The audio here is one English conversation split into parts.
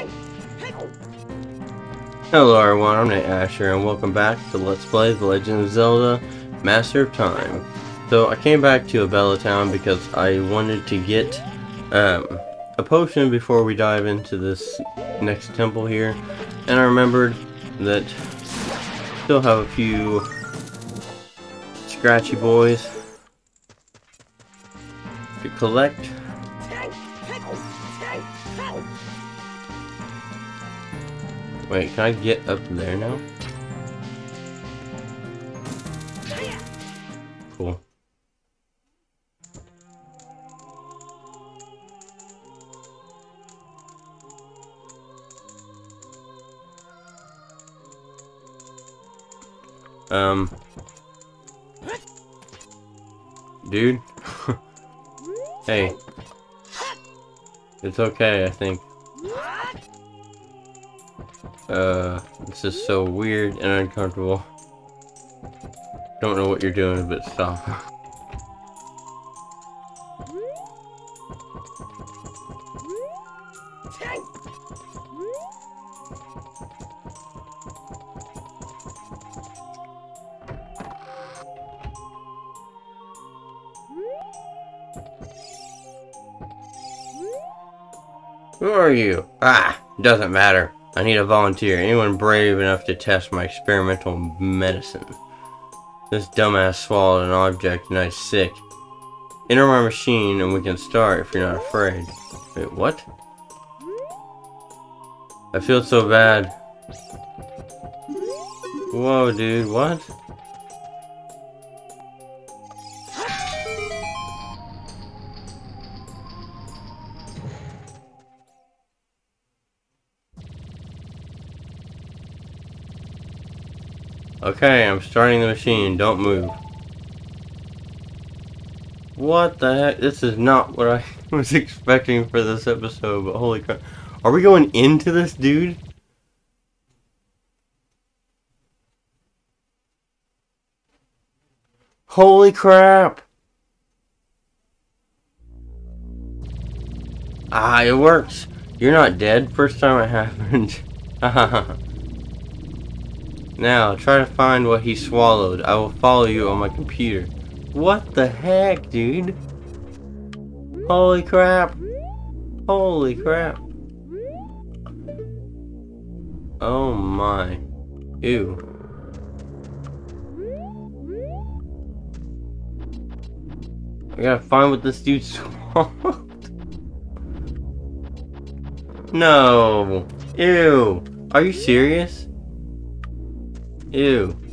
Hello everyone, I'm Nate Asher and welcome back to Let's Play The Legend of Zelda Master of Time. So I came back to Abella Town because I wanted to get a potion before we dive into this next temple here, and I remembered that I still have a few scratchy boys to collect. Wait, can I get up there now? Cool. Dude? Hey. It's okay, I think. This is so weird and uncomfortable. Don't know what you're doing, but stop. Who are you? Ah, doesn't matter. I need a volunteer. Anyone brave enough to test my experimental medicine. This dumbass swallowed an object and I'm sick. Enter my machine and we can start if you're not afraid. Wait, what? I feel so bad. Whoa, dude, what? Okay, I'm starting the machine. Don't move. What the heck? This is not what I was expecting for this episode, but holy crap. Are we going into this, dude? Holy crap! Ah, it works. You're not dead. First time it happened. Now, try to find what he swallowed. I will follow you on my computer. What the heck, dude? Holy crap. Holy crap. Oh my. Ew. I gotta find what this dude swallowed. No. Ew. Are you serious? Ew.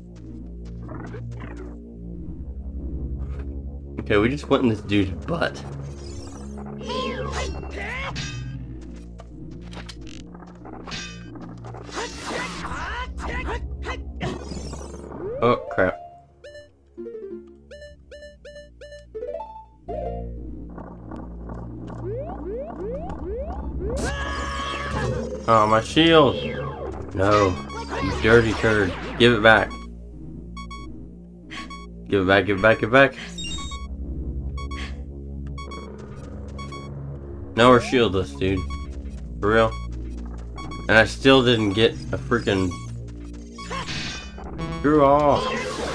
Okay, we just went in this dude's butt. Oh, crap. Oh, my shield! No. You dirty turd. Give it back. Give it back, give it back, give it back. Now we're shieldless, dude. For real. And I still didn't get a freaking... Screw off.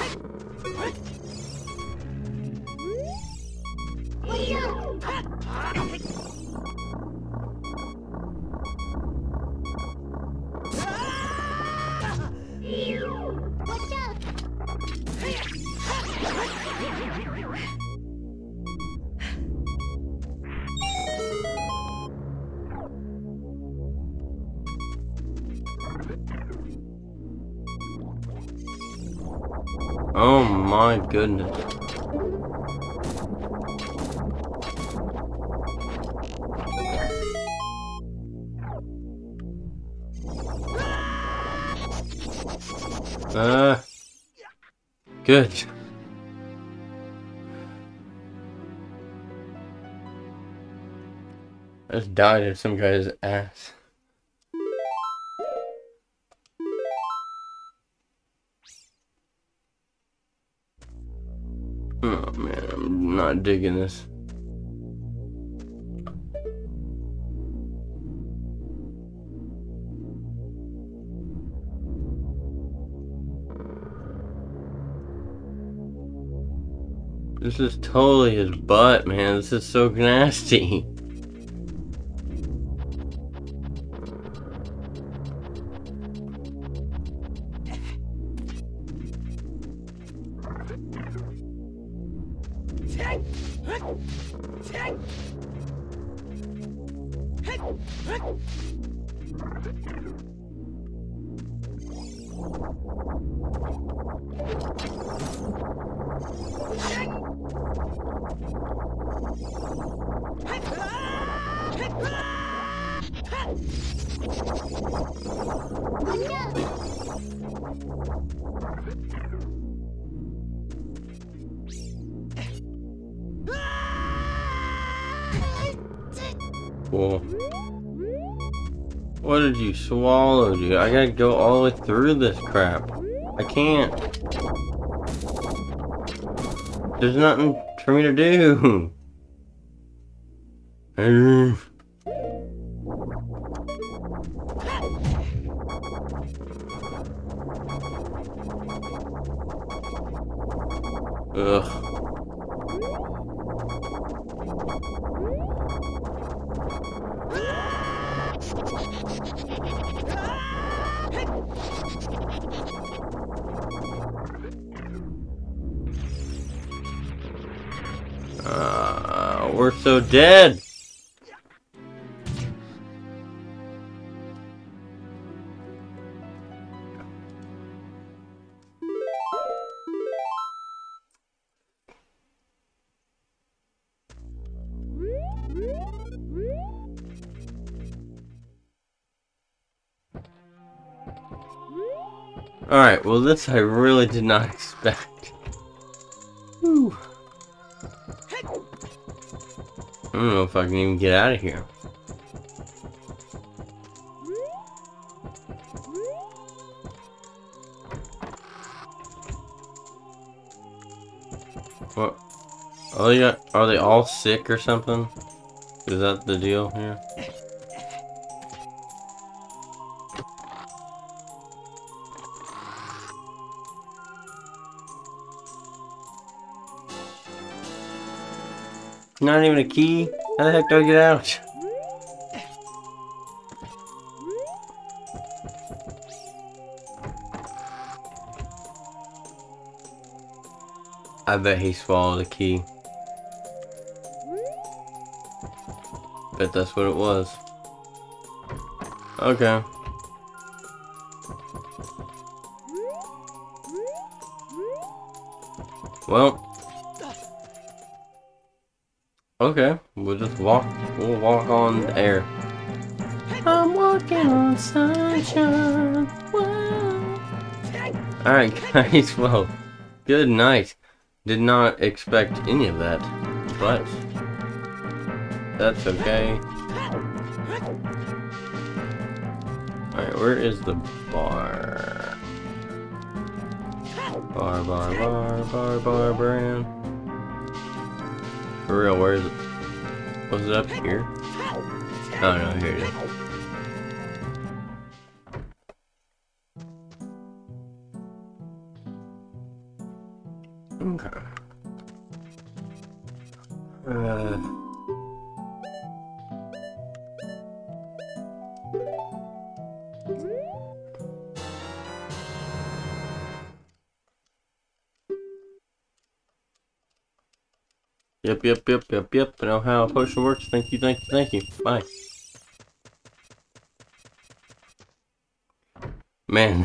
Oh my goodness. Good. I just died in some guy's ass. Oh man, I'm not digging this. This is totally his butt, man. This is so nasty. Cool. What did you swallow, dude? I gotta go all the way through this crap. I can't. There's nothing for me to do. Ugh. We're so dead. Alright, well this I really did not expect. Whew. I don't know if I can even get out of here. What? Oh, are they all sick or something? Is that the deal here? Not even a key? How the heck do I get out? I bet he swallowed a key. Bet that's what it was. Okay. Well. Okay, we'll walk on air. I'm walking on sunshine. Alright guys, well, good night. Did not expect any of that, but that's okay. Alright, where is the bar? Bar brand. For real, where is it? Was it up here? Oh no, here it is. Okay. Yep. I know how a potion works. Thank you. Bye. Man.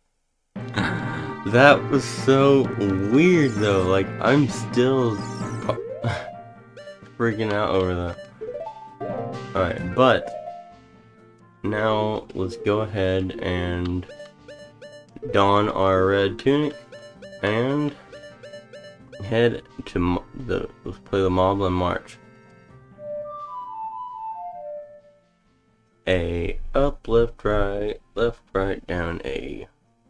That was so weird though. Like, I'm still freaking out over that. Alright, but now let's go ahead and don our red tunic and head to let's play the Moblin March. A, up, left, right, down, A.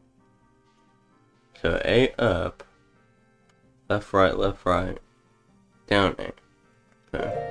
So A, up, left, right, down, A. Okay.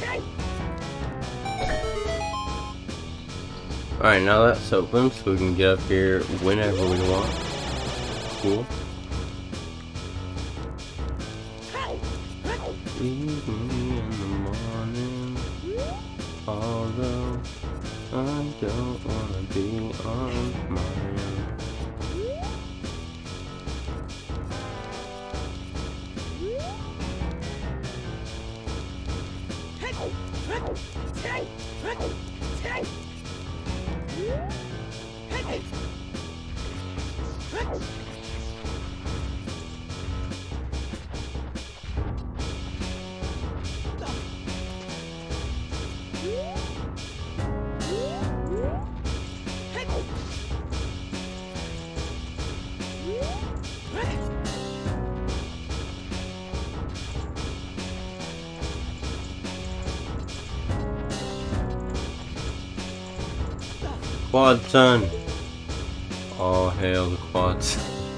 Alright, now that's open, so we can get up here whenever we want. Cool. Leave me in the morning, although I don't wanna be on my own. Quad son! All hail the quads.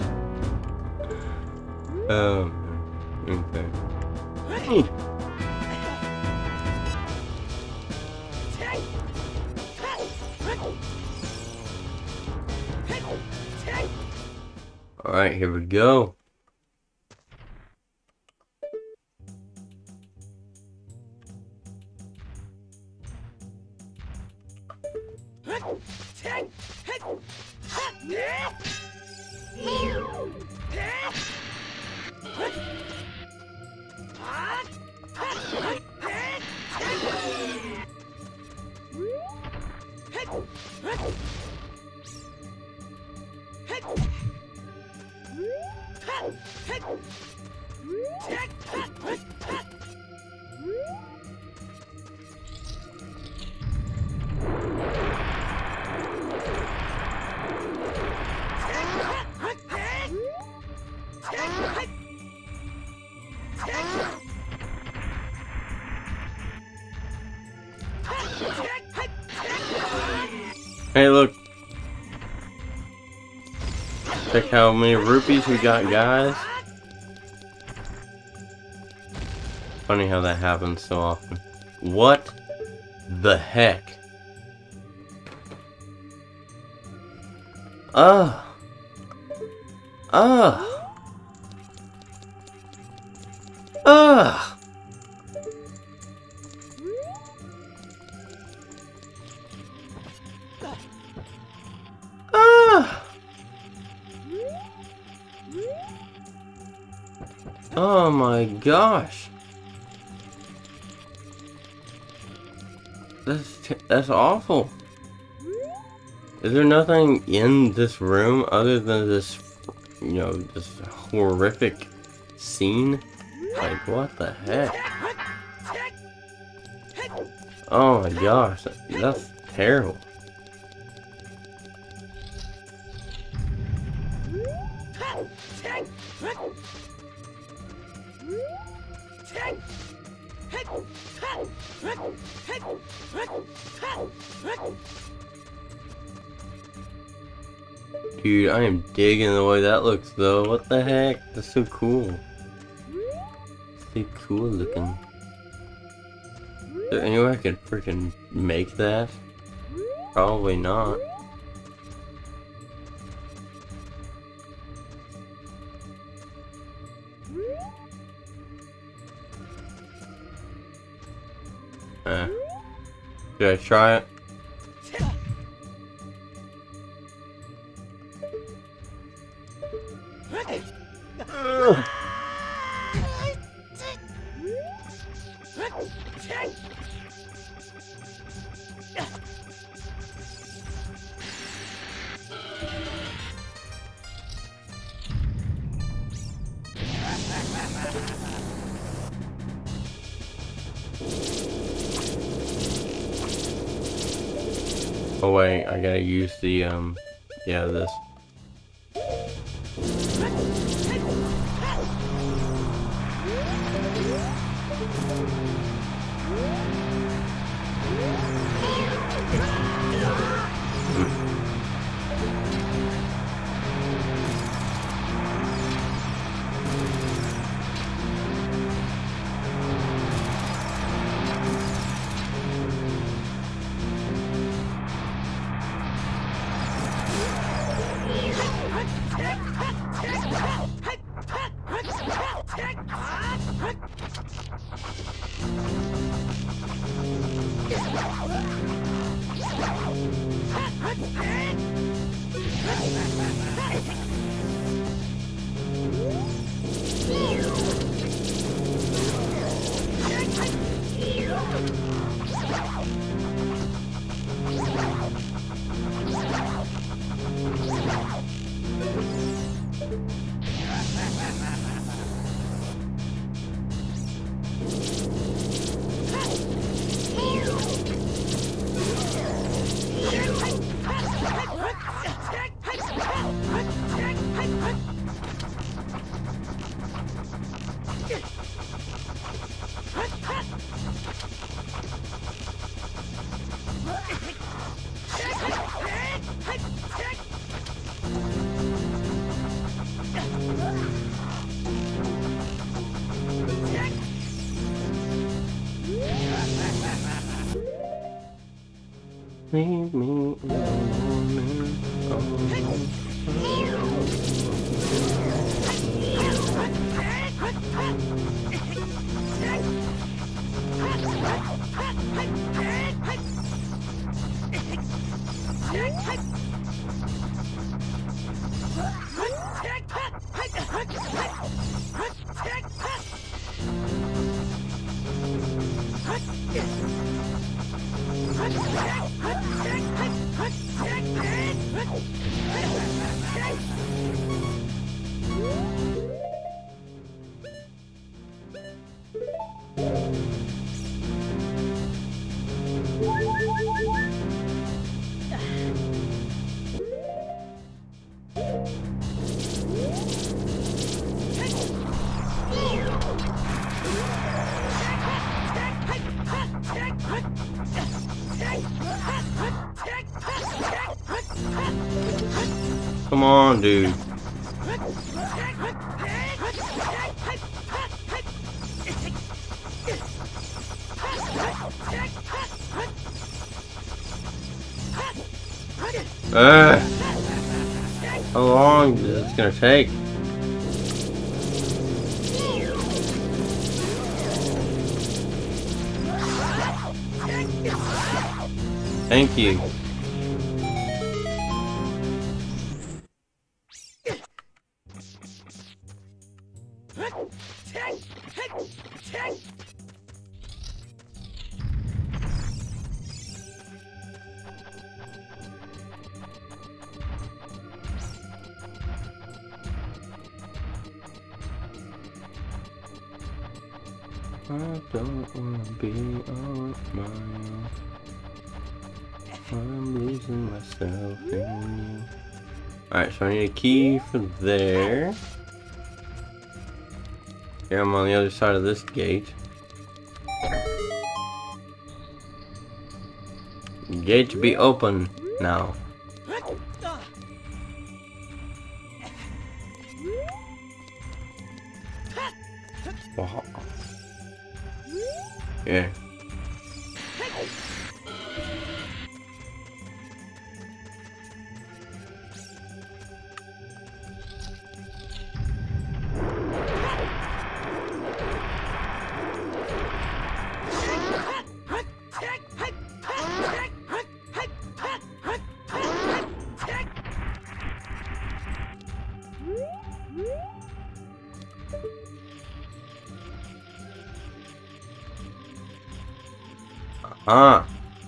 Okay. Alright, here we go. Hey, look. Check how many rupees we got, guys. Funny how that happens so often. What the heck? Ugh. Ugh. Ugh. Oh my gosh. That's awful. Is there nothing in this room other than this, you know, this horrific scene? Like, what the heck? Oh my gosh, that's terrible. Dude, I am digging the way that looks though. What the heck? That's so cool. So cool looking. Is there any way I could freaking make that? Probably not. Should I try it? Oh wait, I gotta use the, yeah, this. Leave me alone. Come on, dude. How long is this gonna take? Thank you. I don't wanna be all mine. I'm losing myself in you. Alright, so I need a key for there. Here I'm on the other side of this gate. Gate to be open now. Wow. Yeah. Ah.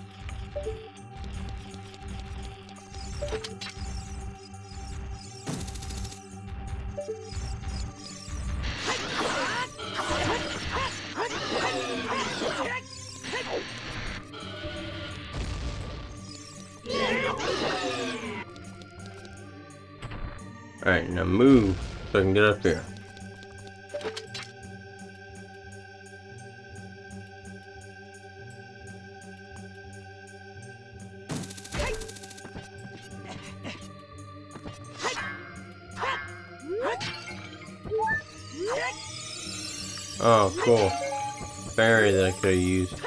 Alright, now move so I can get up here. Oh, cool. Fairy that I could have used.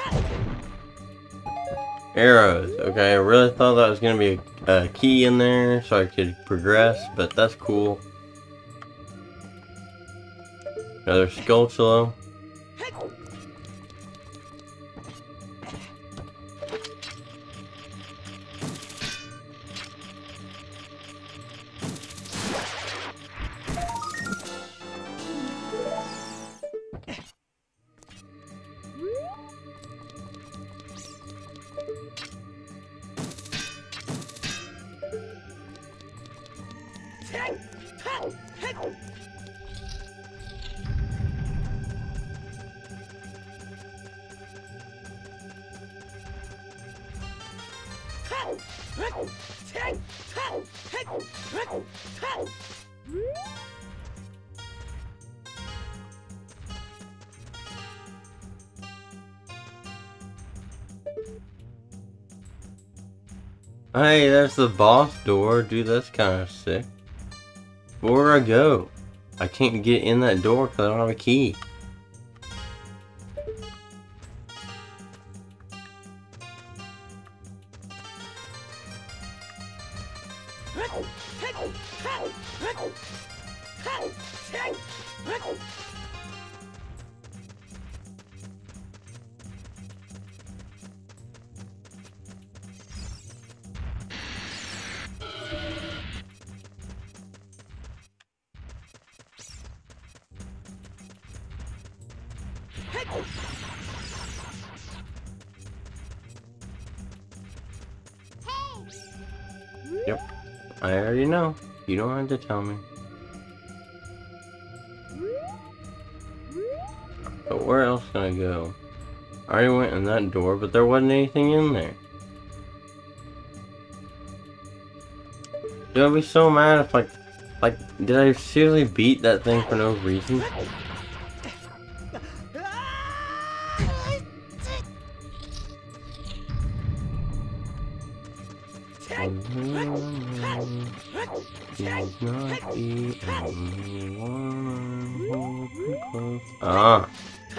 Arrows. Okay, I really thought that was going to be a key in there so I could progress, but that's cool. Another Skulltula. Hey, there's the boss door. Dude, that's kind of sick. Where do I go? I can't get in that door because I don't have a key. Yep, I already know. You don't have to tell me. But where else can I go? I already went in that door, but there wasn't anything in there. Dude, I'd be so mad if like, did I seriously beat that thing for no reason? He's not the only one who can close. Ah.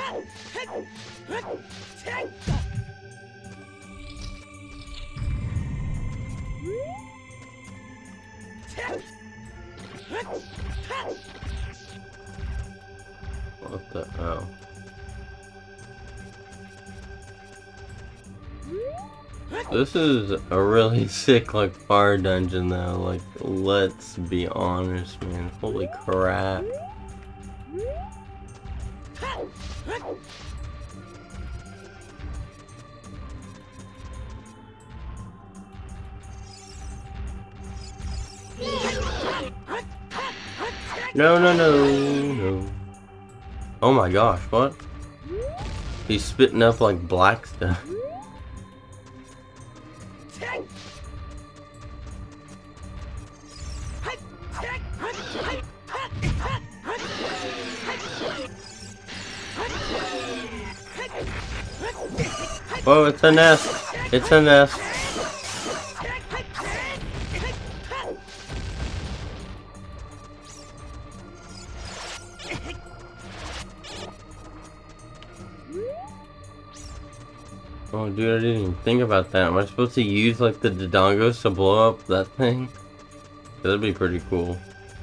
What the? Oh. This is a really sick, like, fire dungeon, though. Like, let's be honest, man. Holy crap. No, no, no, no. Oh my gosh, what? He's spitting up, like, black stuff. Whoa, it's a nest! It's a nest! Oh dude, I didn't even think about that. Am I supposed to use like the dodongos to blow up that thing? That'd be pretty cool.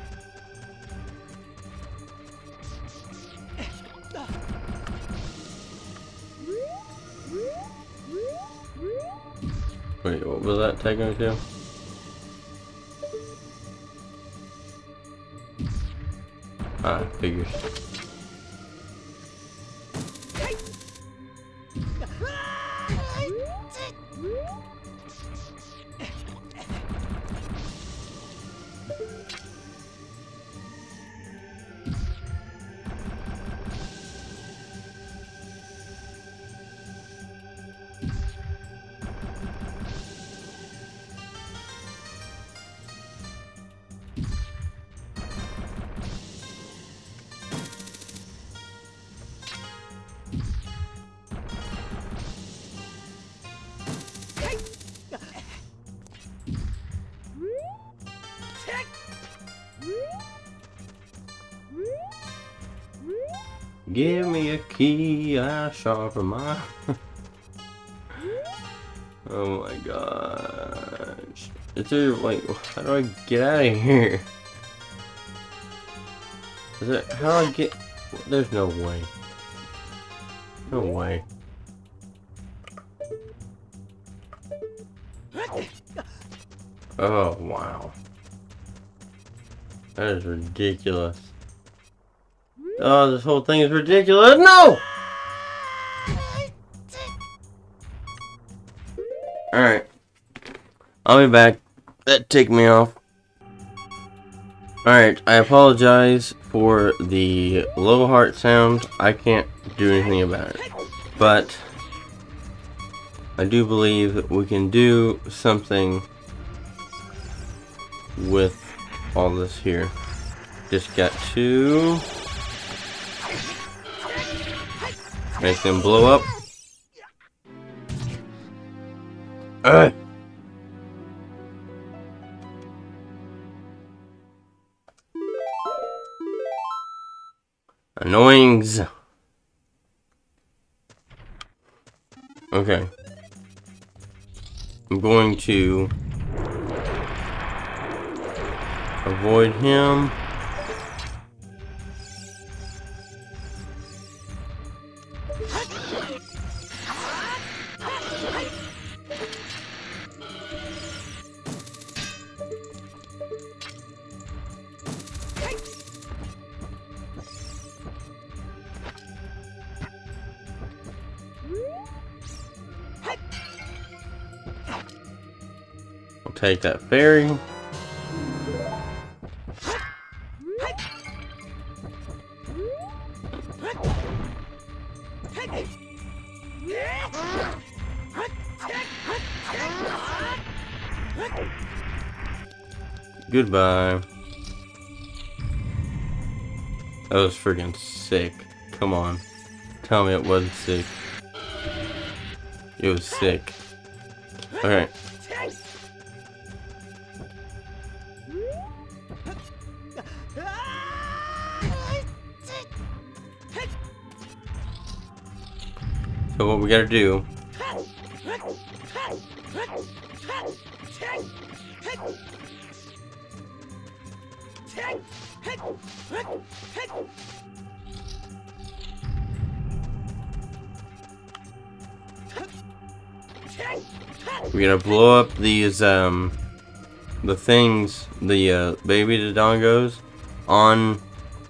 Wait, what was that taking me to? Ah, figures. Give me a key, I sharpen my... Oh my gosh. Is there, like, how do I get out of here? Is it, how do I get... There's no way. No way. Oh, wow. That is ridiculous. Oh, this whole thing is ridiculous. No! Alright. I'll be back. That ticked me off. Alright, I apologize for the low heart sound. I can't do anything about it. But I do believe that we can do something with all this here. Just got to make them blow up. Annoyings. Okay. I'm going to avoid him. I'll take that fairy. Goodbye. That was freaking sick. Come on. Tell me it wasn't sick. It was sick. Okay. So what we gotta do we're gonna blow up these the things, the baby Dodongos on.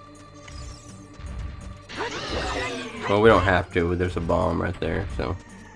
Well, we don't have to, there's a bomb right there, so.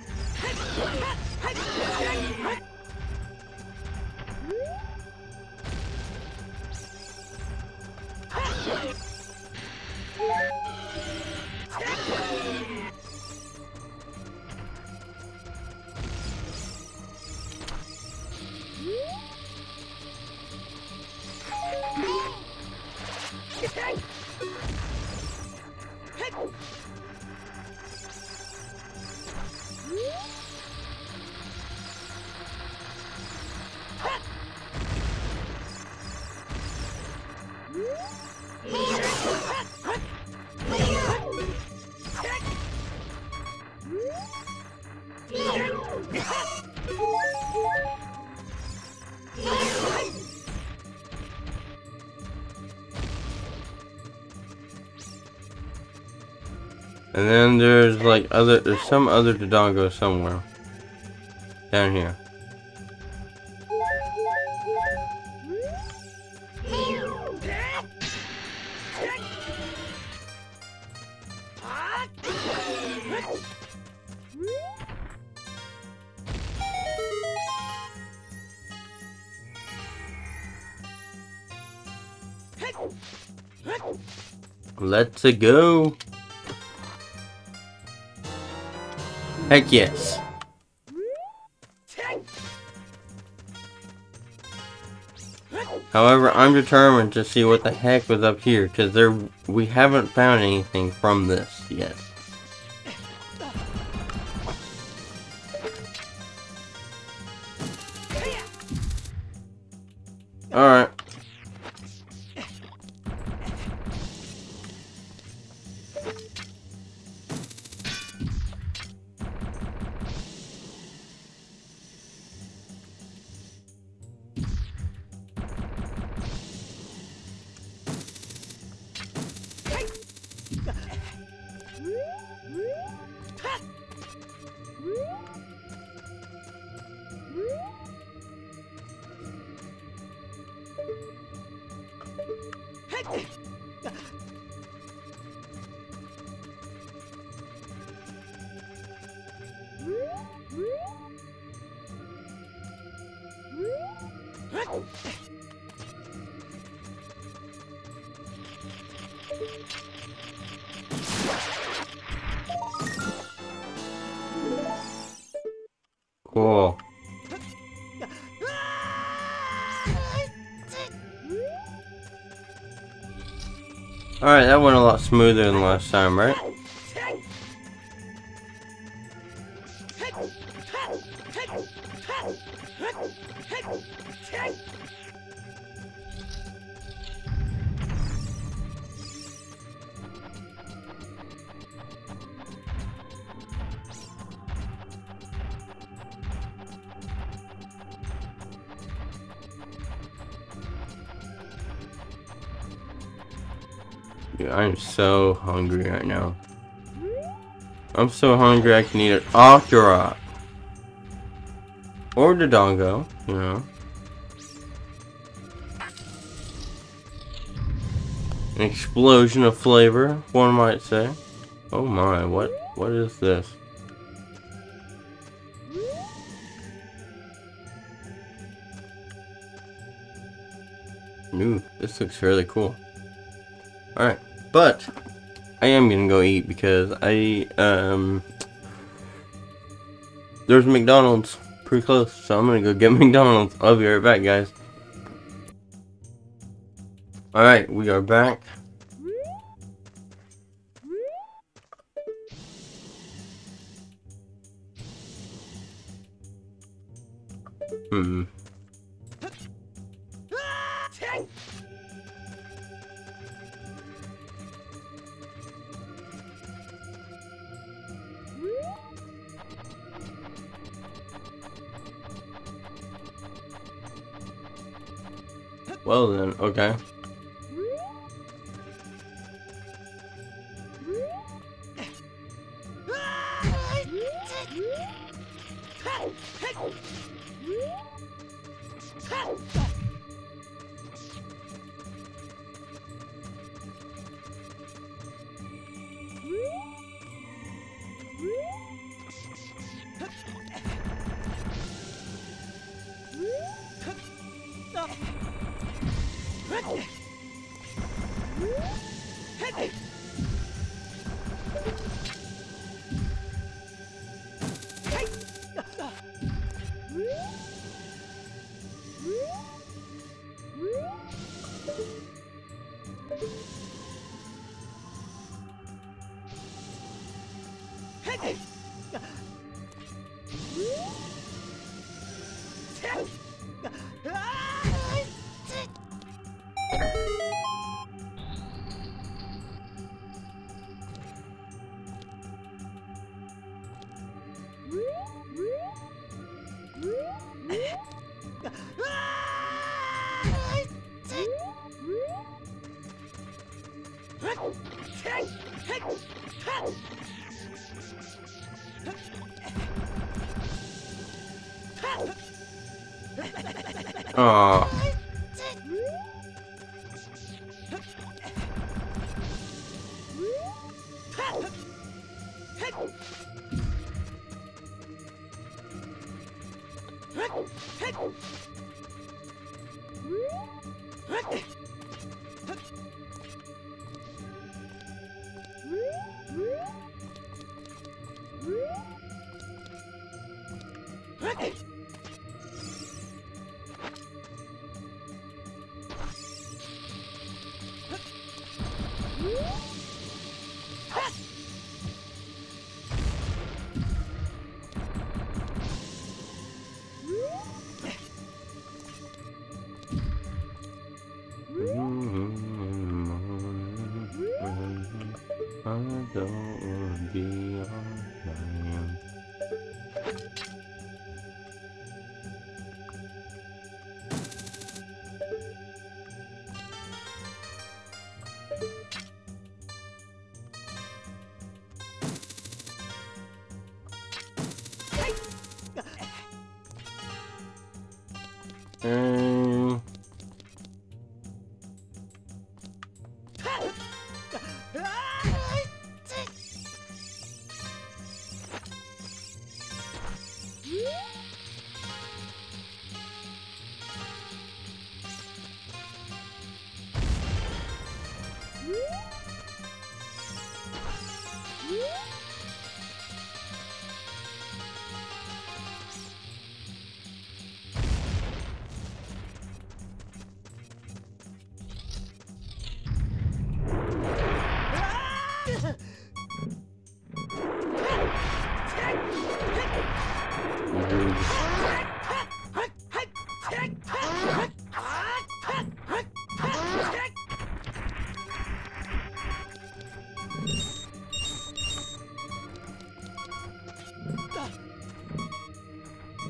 And then there's like there's some other Dodongo somewhere down here. Let's go. Heck yes. However, I'm determined to see what the heck was up here, because we haven't found anything from this yet. Alright. Cool. Alright, that went a lot smoother than last time, right? Dude, I am so hungry right now. I'm so hungry I can eat an Octorok. Or the Dongo, you know. An explosion of flavor, one might say. Oh my, what is this? Ooh, this looks really cool. Alright, but I am gonna go eat because there's McDonald's pretty close, so I'm gonna go get McDonald's. I'll be right back, guys. Alright, we are back. Well then, okay. Aww. I don't wanna be on my own.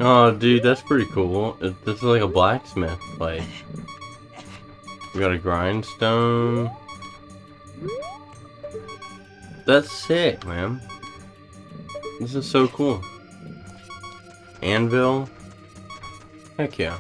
Oh, dude, that's pretty cool. This is like a blacksmith place. We got a grindstone. That's sick, man. This is so cool. Anvil. Heck yeah.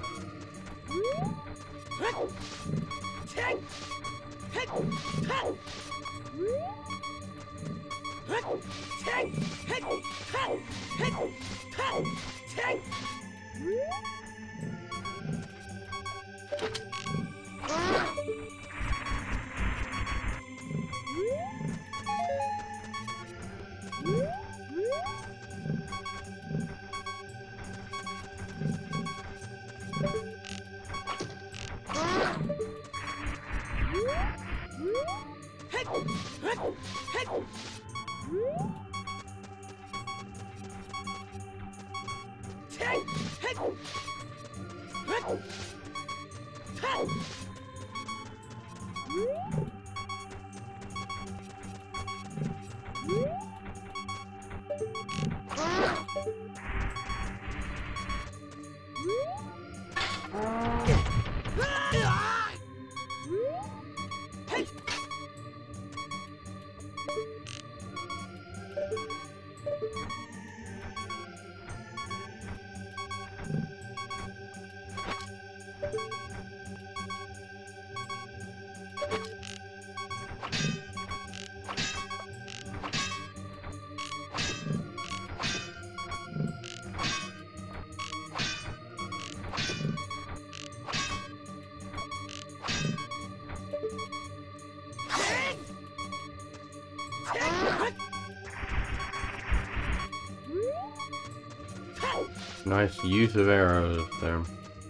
Nice use of arrows there.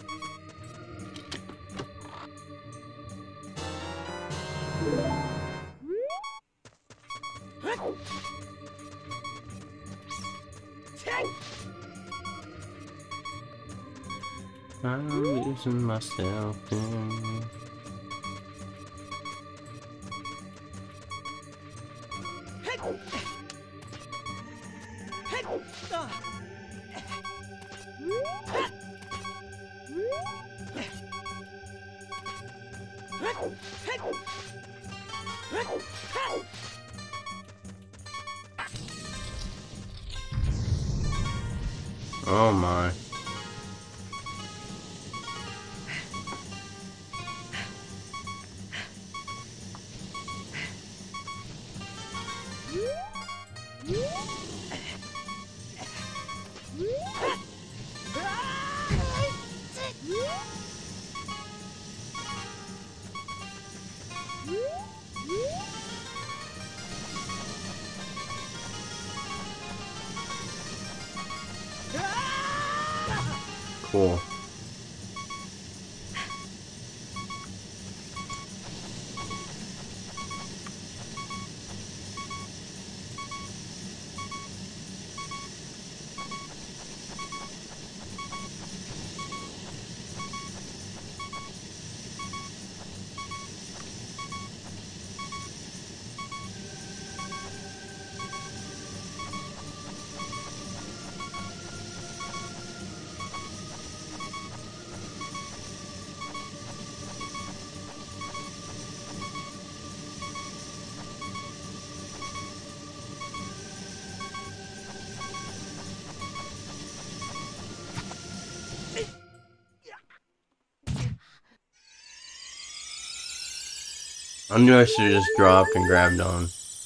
I'm losing myself in... Oh my. Cool. I knew I should have just dropped and grabbed on.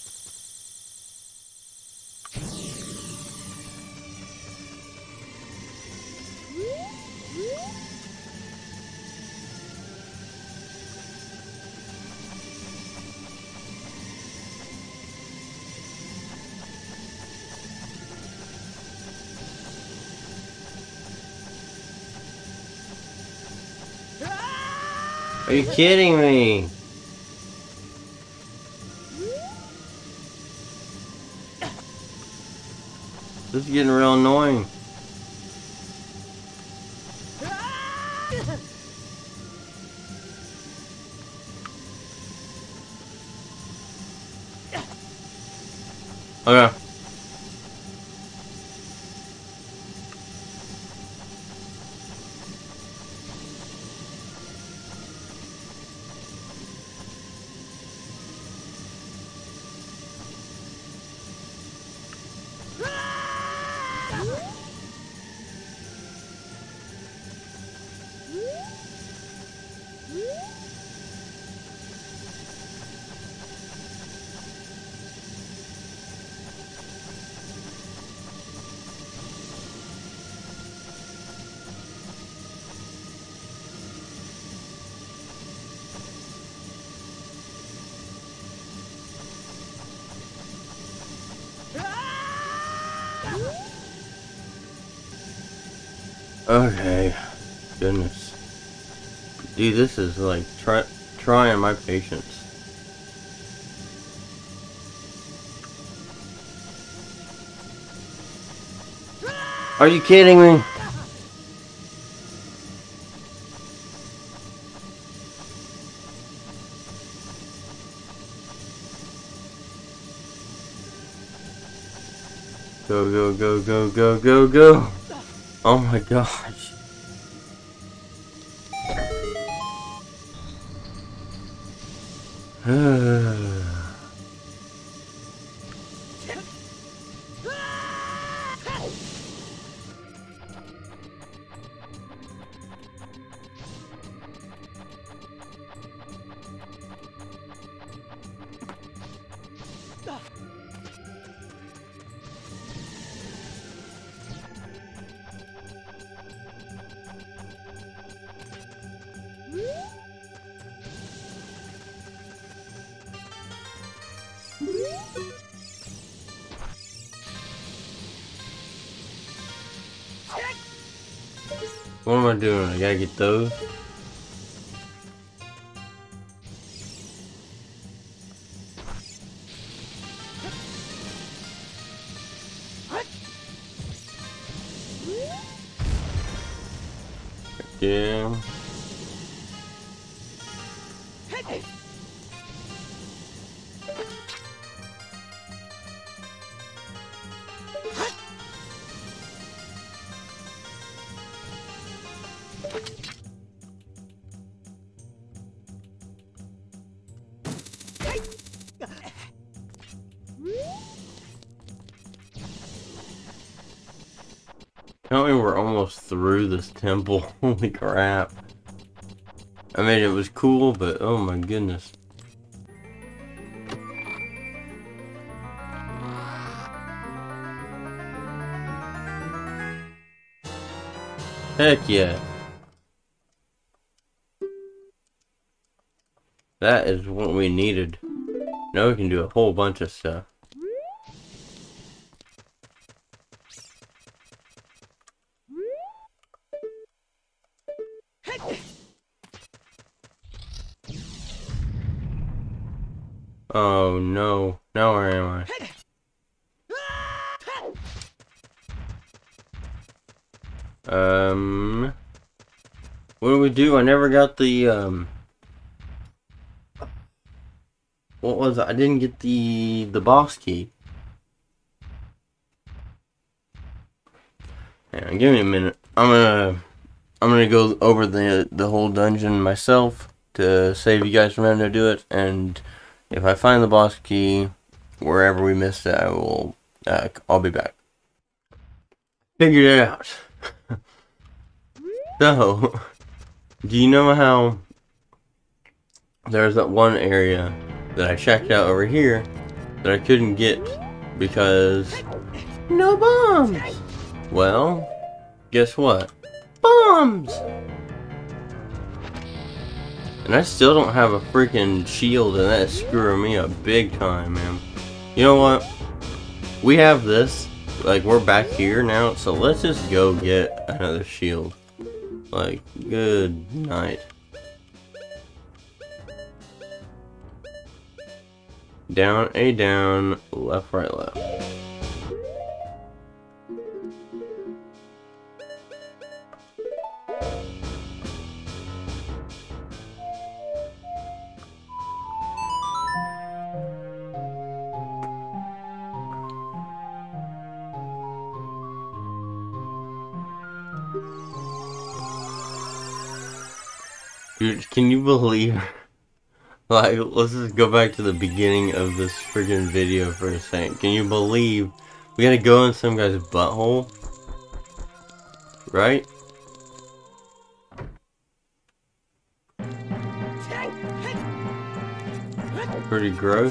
Are you kidding me? This is getting real annoying. Okay. Okay. Goodness. Dude, this is like trying my patience. Are you kidding me? Go, go, go, go, go, go, go. Oh my gosh. What am I doing? I gotta get those. Yeah. Tell me we're almost through this temple. Holy crap. I mean, it was cool, but oh my goodness. Heck yeah. That is what we needed. Now we can do a whole bunch of stuff. Oh no. Now where am I? What do we do? I never got the, what was it? I didn't get the boss key. Hang on, give me a minute. I'm gonna go over the whole dungeon myself to save you guys from having to do it, and if I find the boss key wherever we missed it, I'll be back. Figured it out. So, do you know how there's that one area that I checked out over here that I couldn't get because no bombs? Well, guess what? Bombs! And I still don't have a freaking shield, and that is screwing me up big time, man. You know what? We have this. Like, we're back here now, so let's just go get another shield. Like, good night. Down, A down, left, right, left. Dude, can you believe, like, let's just go back to the beginning of this freaking video for a second. Can you believe we gotta go in some guy's butthole? Right? Pretty gross.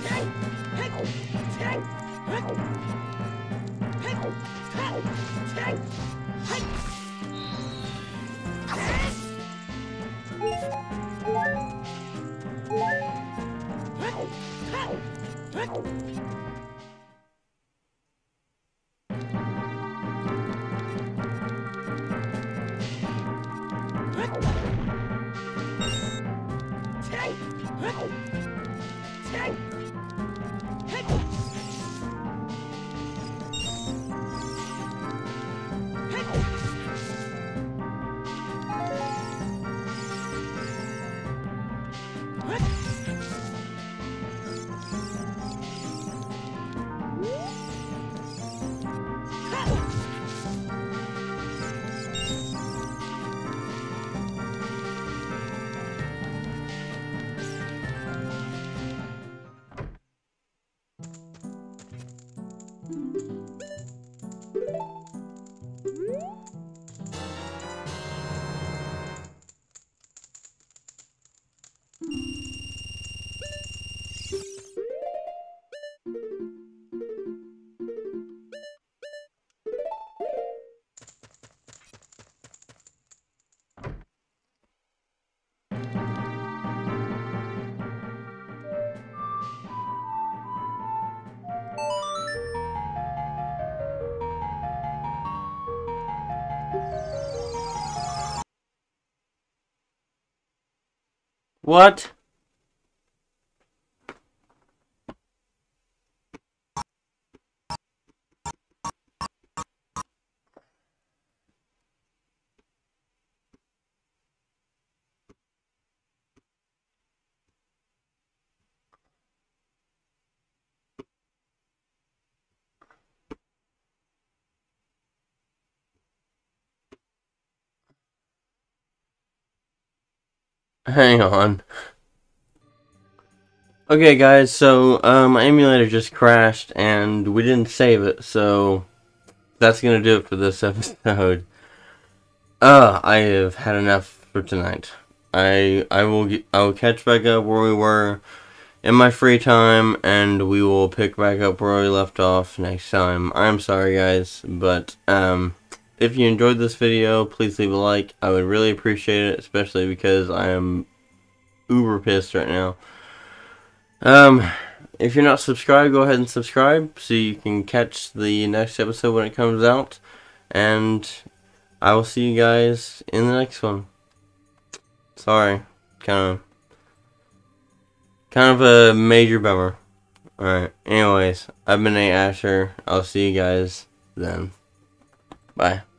What? Hang on. Okay guys, so my emulator just crashed and we didn't save it, so that's gonna do it for this episode. I have had enough for tonight. I will catch back up where we were in my free time, and we will pick back up where we left off next time. I'm sorry guys, but if you enjoyed this video, please leave a like. I would really appreciate it, especially because I am uber pissed right now. If you're not subscribed, go ahead and subscribe so you can catch the next episode when it comes out. And I will see you guys in the next one. Sorry, kind of a major bummer. Alright, anyways, I've been Asher. I'll see you guys then. Bye.